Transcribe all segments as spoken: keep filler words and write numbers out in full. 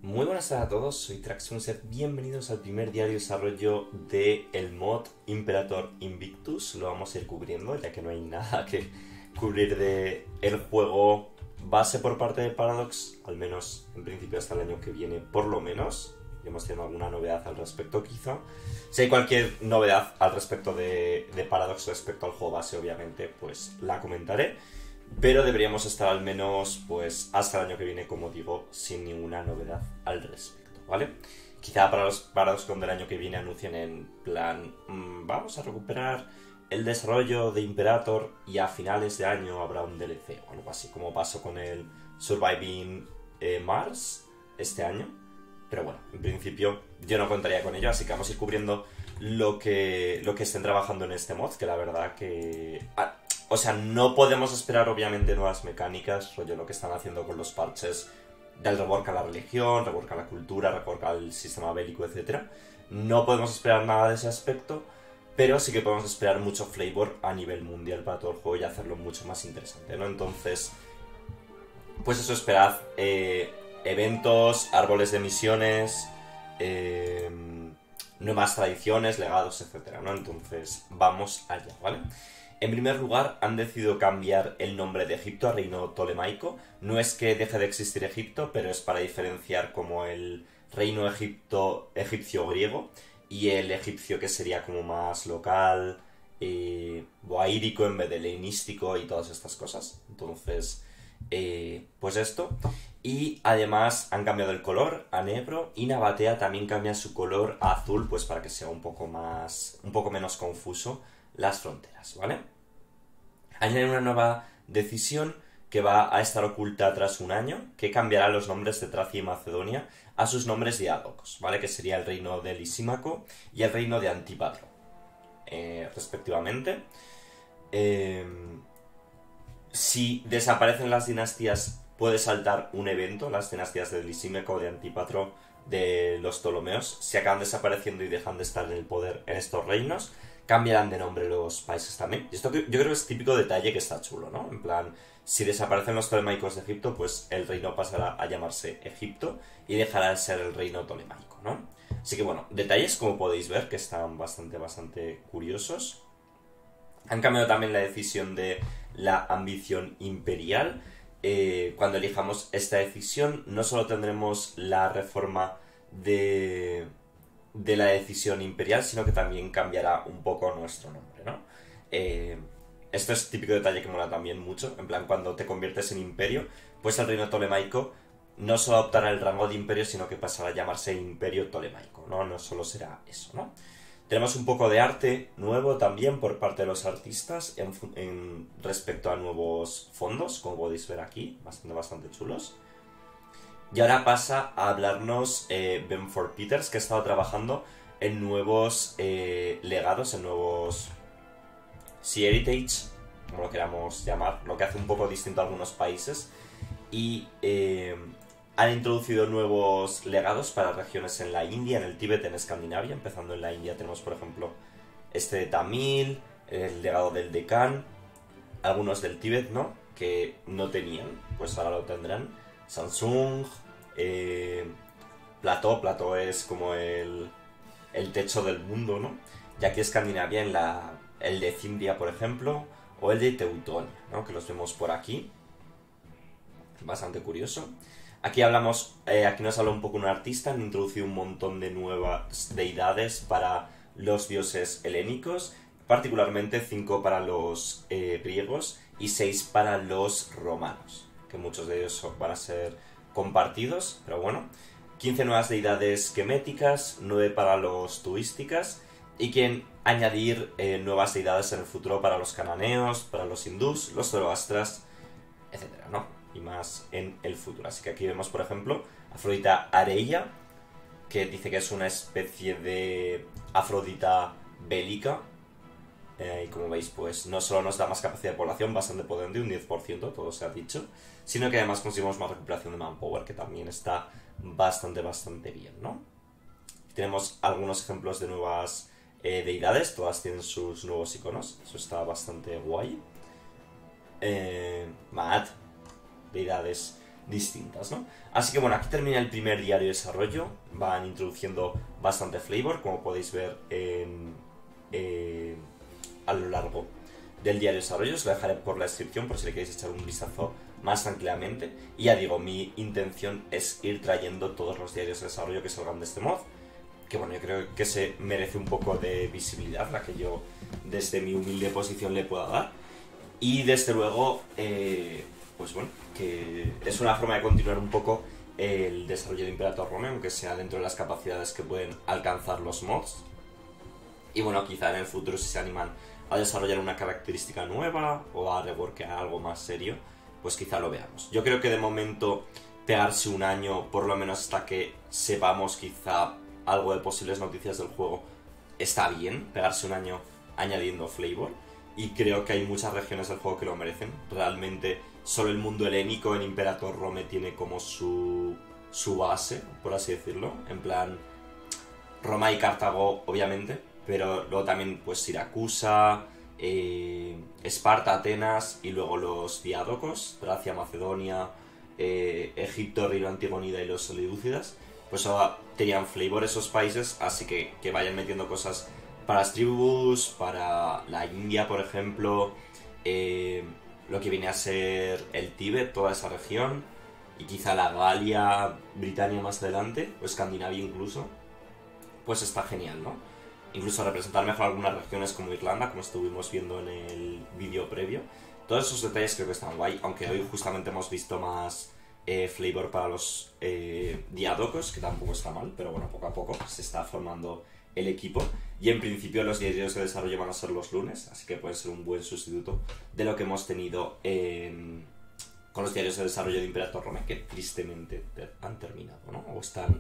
Muy buenas tardes a todos, soy Traxxunset, bienvenidos al primer diario de desarrollo del mod Imperator Invictus. Lo vamos a ir cubriendo, ya que no hay nada que cubrir de el juego base por parte de Paradox, al menos en principio hasta el año que viene, por lo menos. Hemos tenido alguna novedad al respecto, quizá. Si hay cualquier novedad al respecto de, de Paradox respecto al juego base, obviamente, pues la comentaré. Pero deberíamos estar al menos pues hasta el año que viene, como digo, sin ninguna novedad al respecto, ¿vale? Quizá para los Paradox del año que viene anuncien en plan mmm, vamos a recuperar el desarrollo de Imperator y a finales de año habrá un D L C o algo así, como pasó con el Surviving eh, Mars este año. Pero bueno, en principio yo no contaría con ello, así que vamos a ir cubriendo lo que, lo que estén trabajando en este mod, que la verdad que... Ah, o sea, no podemos esperar obviamente nuevas mecánicas, rollo lo que están haciendo con los parches del rework a la religión, rework a la cultura, rework al sistema bélico, etcétera. No podemos esperar nada de ese aspecto, pero sí que podemos esperar mucho flavor a nivel mundial para todo el juego y hacerlo mucho más interesante, ¿no? Entonces, pues eso, esperad eh, eventos, árboles de misiones, eh, nuevas tradiciones, legados, etcétera, ¿no? Entonces, vamos allá, ¿vale? En primer lugar, han decidido cambiar el nombre de Egipto a Reino Ptolemaico. No es que deje de existir Egipto, pero es para diferenciar como el reino egipto, egipcio-griego y el egipcio que sería como más local, eh, boaírico en vez de helenístico y todas estas cosas. Entonces, eh, pues esto. Y además han cambiado el color a negro y Nabatea también cambia su color a azul, pues para que sea un poco más, un poco menos confuso las fronteras, ¿vale? Añaden una nueva decisión que va a estar oculta tras un año, que cambiará los nombres de Tracia y Macedonia a sus nombres diálogos, ¿vale? Que sería el reino de Lisímaco y el reino de Antípatro, eh, respectivamente. Eh, si desaparecen las dinastías, puede saltar un evento, las dinastías de Lisímaco, de Antípatro, de los Ptolomeos, si acaban desapareciendo y dejan de estar en el poder en estos reinos, cambiarán de nombre los países también. Y esto yo creo que es típico detalle que está chulo, ¿no? En plan, si desaparecen los Ptolemaicos de Egipto, pues el reino pasará a llamarse Egipto y dejará de ser el reino Ptolemaico, ¿no? Así que bueno, detalles como podéis ver que están bastante, bastante curiosos. Han cambiado también la decisión de la ambición imperial. Eh, cuando elijamos esta decisión, no solo tendremos la reforma de... de la decisión imperial, sino que también cambiará un poco nuestro nombre, ¿no? Eh, esto es típico detalle que mola también mucho, en plan, cuando te conviertes en imperio, pues el reino Ptolemaico no solo adoptará el rango de imperio, sino que pasará a llamarse Imperio Ptolemaico, ¿no? No solo será eso, ¿no? Tenemos un poco de arte nuevo también por parte de los artistas en, en respecto a nuevos fondos, como podéis ver aquí, bastante, bastante chulos. Y ahora pasa a hablarnos eh, Ben Ford Peters, que ha estado trabajando en nuevos eh, legados, en nuevos Sea Heritage, como lo queramos llamar, lo que hace un poco distinto a algunos países. Y eh, han introducido nuevos legados para regiones en la India, en el Tíbet, en Escandinavia. Empezando en la India tenemos, por ejemplo, este de Tamil, el legado del Deccan, algunos del Tíbet, ¿no? Que no tenían, pues ahora lo tendrán. Samsung, eh, Plató, Plató es como el, el techo del mundo, ¿no? Y aquí Escandinavia en la, el de Cimbria, por ejemplo, o el de Teutonia, ¿no? Que los vemos por aquí. Bastante curioso. Aquí hablamos, eh, aquí nos habla un poco un artista, han introducido un montón de nuevas deidades para los dioses helénicos, particularmente cinco para los eh, griegos y seis para los romanos, que muchos de ellos van a ser compartidos, pero bueno. quince nuevas deidades queméticas, nueve para los tuísticas, y quieren añadir eh, nuevas deidades en el futuro para los cananeos, para los hindús, los zoroastras, etcétera, ¿no? Y más en el futuro. Así que aquí vemos, por ejemplo, Afrodita Areia, que dice que es una especie de Afrodita bélica. Eh, y como veis, pues no solo nos da más capacidad de población, bastante potente, un diez por ciento, todo se ha dicho, sino que además conseguimos más recuperación de manpower, que también está bastante, bastante bien, ¿no? Tenemos algunos ejemplos de nuevas eh, deidades, todas tienen sus nuevos iconos, eso está bastante guay. Eh, Maat, deidades distintas, ¿no? Así que bueno, aquí termina el primer diario de desarrollo. Van introduciendo bastante flavor, como podéis ver en, eh, a lo largo del diario de desarrollo. Os lo dejaré por la descripción por si le queréis echar un vistazo más tranquilamente. Y ya digo, mi intención es ir trayendo todos los diarios de desarrollo que salgan de este mod, que bueno, yo creo que se merece un poco de visibilidad, la que yo desde mi humilde posición le pueda dar. Y desde luego, eh, pues bueno, que es una forma de continuar un poco el desarrollo de Imperator Rome, aunque sea dentro de las capacidades que pueden alcanzar los mods. Y bueno, quizá en el futuro, si se animan a desarrollar una característica nueva o a reworkear algo más serio, pues quizá lo veamos. Yo creo que de momento pegarse un año, por lo menos hasta que sepamos quizá algo de posibles noticias del juego, está bien, pegarse un año añadiendo flavor. Y creo que hay muchas regiones del juego que lo merecen. Realmente solo el mundo helénico en Imperator Rome tiene como su, su base, por así decirlo. En plan, Roma y Cartago, obviamente, pero luego también pues Siracusa, eh, Esparta, Atenas y luego los diádocos, Tracia, Macedonia, eh, Egipto, Reino Antigonida y los Seleucidas. Pues ahora tenían flavor esos países, así que que vayan metiendo cosas para las tribus, para la India, por ejemplo, eh, lo que viene a ser el Tíbet, toda esa región, y quizá la Galia, Britania más adelante, o Escandinavia incluso, pues está genial, ¿no? Incluso representar mejor algunas regiones como Irlanda, como estuvimos viendo en el vídeo previo. Todos esos detalles creo que están guay, aunque hoy justamente hemos visto más eh, flavor para los eh, diádocos, que tampoco está mal, pero bueno, poco a poco se está formando el equipo. Y en principio los diarios de desarrollo van a ser los lunes, así que puede ser un buen sustituto de lo que hemos tenido en... con los diarios de desarrollo de Imperator Rome, que tristemente han terminado, ¿no? O están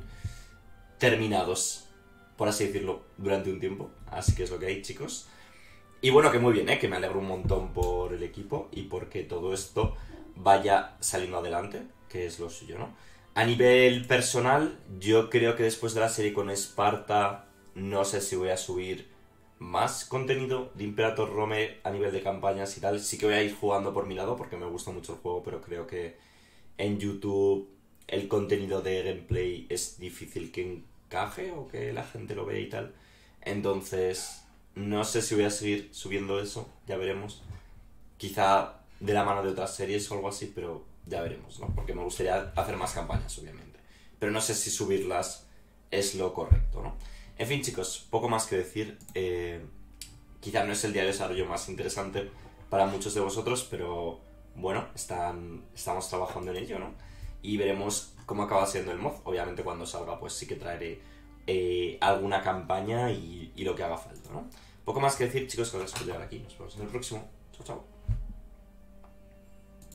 terminados, por así decirlo, durante un tiempo. Así que es lo que hay, chicos. Y bueno, que muy bien, ¿eh? Que me alegro un montón por el equipo y porque todo esto vaya saliendo adelante, que es lo suyo, ¿no? A nivel personal, yo creo que después de la serie con Esparta, no sé si voy a subir más contenido de Imperator Rome a nivel de campañas y tal. Sí que voy a ir jugando por mi lado porque me gusta mucho el juego, pero creo que en YouTube el contenido de gameplay es difícil que encaje o que la gente lo vea y tal. Entonces, no sé si voy a seguir subiendo eso, ya veremos. Quizá de la mano de otras series o algo así, pero ya veremos, ¿no? Porque me gustaría hacer más campañas, obviamente. Pero no sé si subirlas es lo correcto, ¿no? En fin, chicos, poco más que decir. Eh, quizá no es el diario de desarrollo más interesante para muchos de vosotros, pero bueno, están, estamos trabajando en ello, ¿no? Y veremos cómo acaba siendo el mod. Obviamente cuando salga pues sí que traeré eh, alguna campaña y, y lo que haga falta, ¿no? Poco más que decir, chicos, que os voy a escuchar aquí. Nos vemos en el próximo. Chao, chao.